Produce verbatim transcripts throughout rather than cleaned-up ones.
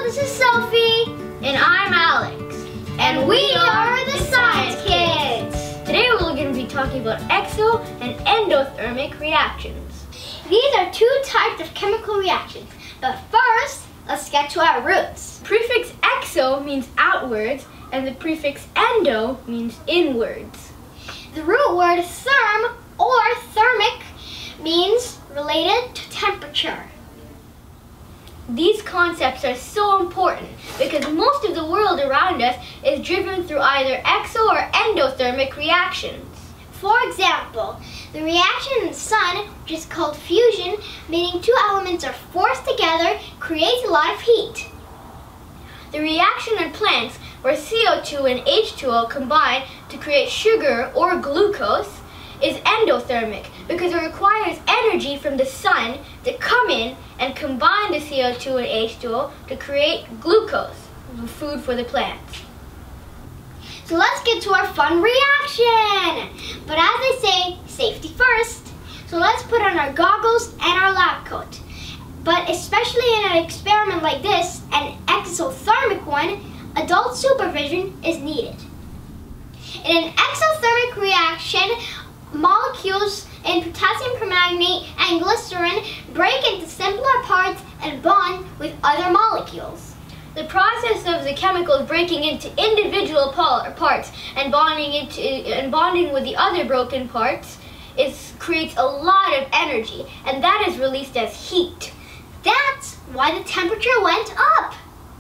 this is Sophie. And I'm Alex. And we are the Science Kids. Today we're going to be talking about exo and endothermic reactions. These are two types of chemical reactions. But first, let's get to our roots. Prefix exo means outwards, and the prefix endo means inwards. The root word therm or thermic means related to temperature. These concepts are so important because most of the world around us is driven through either exo or endothermic reactions. For example, the reaction in the sun, which is called fusion, meaning two elements are forced together, creates a lot of heat. The reaction in plants, where C O two and H two O combine to create sugar or glucose, is endothermic because it requires energy from the sun to come in and combine the C O two and H two O to create glucose, the food for the plants. So let's get to our fun reaction. But as I say, safety first. So let's put on our goggles and our lab coat. But especially in an experiment like this, an exothermic one, adult supervision is needed. In an exothermic reaction, molecules in potassium permanganate and glycerin break into simpler parts and bond with other molecules. The process of the chemicals breaking into individual parts and bonding into and bonding with the other broken parts is creates a lot of energy, and that is released as heat. That's why the temperature went up.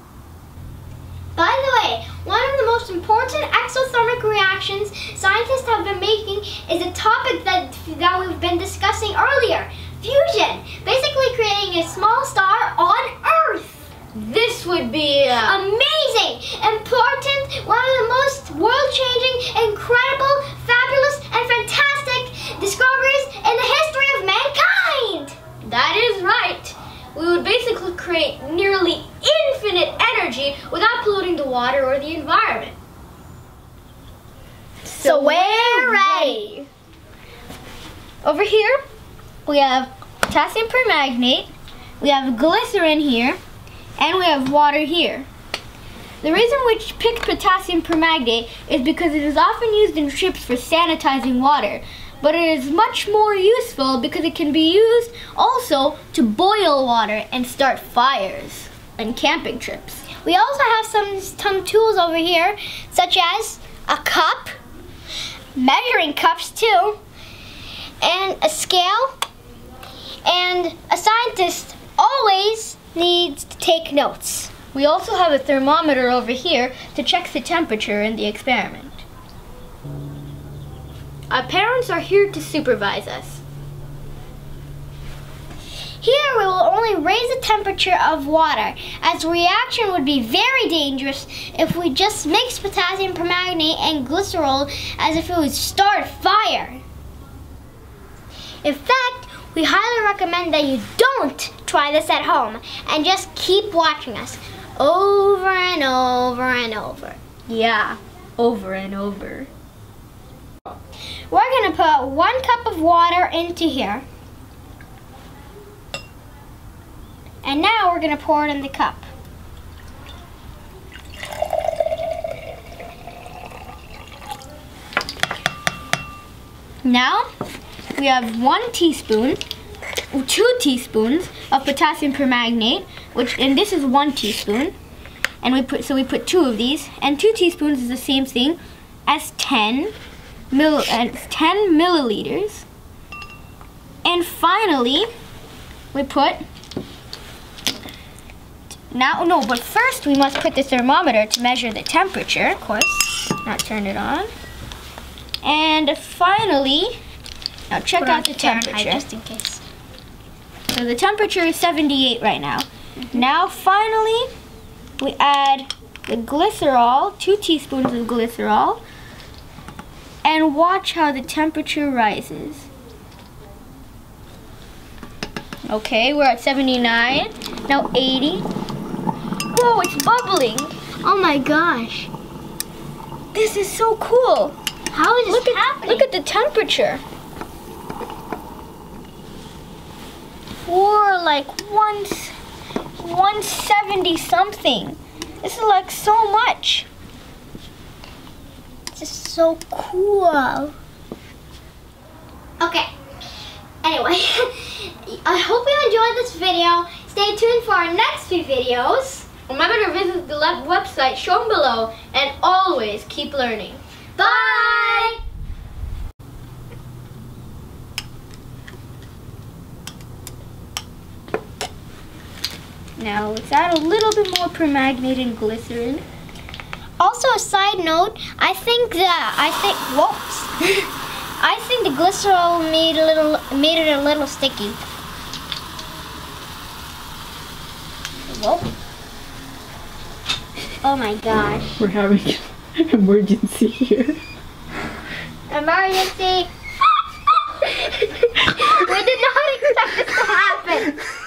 By the way, one of the most important exothermic reactions scientists have been making is a topic that, that we've been discussing earlier, fusion, basically creating a small star on Earth. This would be uh, amazing, important, one of the most world-changing, incredible, fabulous, and fantastic discoveries in the history of mankind. That is right. We would basically create nearly infinite energy without polluting the water or the environment. So we're ready. Over here, we have potassium permanganate, we have glycerin here, and we have water here. The reason we picked potassium permanganate is because it is often used in ships for sanitizing water, but it is much more useful because it can be used also to boil water and start fires and camping trips. We also have some, some tools over here, such as a cup, measuring cups too, and a scale, and a scientist always needs to take notes. We also have a thermometer over here to check the temperature in the experiment. Our parents are here to supervise us. Here we will only raise the temperature of water, as the reaction would be very dangerous if we just mixed potassium permanganate and glycerol as if it would start a fire. In fact, we highly recommend that you don't try this at home and just keep watching us over and over and over. Yeah, over and over. We're going to put one cup of water into here. And now we're going to pour it in the cup. Now we have one teaspoon, two teaspoons of potassium permanganate, which and this is one teaspoon, and we put so we put two of these, and two teaspoons is the same thing as ten mil and ten milliliters. And finally, we put now no, but first we must put the thermometer to measure the temperature, of course. Now turn it on, and finally. Now check Put out the temperature. just in case. So the temperature is seventy-eight right now. Mm-hmm. Now finally, we add the glycerol, two teaspoons of glycerol, and watch how the temperature rises. Okay, we're at seventy-nine, now eighty. Whoa, it's bubbling. Oh my gosh. This is so cool. How is this look happening? At, look at the temperature. For like one, one seventy something. This is like so much. This is so cool. Okay. Anyway, I hope you enjoyed this video. Stay tuned for our next few videos. Remember to visit the left website shown below, and always keep learning. Bye! Now let's add a little bit more permagnated glycerin. Also, a side note, I think that I think whoops, I think the glycerol made a little made it a little sticky. Whoa! Oh my gosh! We're having an emergency here. Emergency! We did not expect this to happen.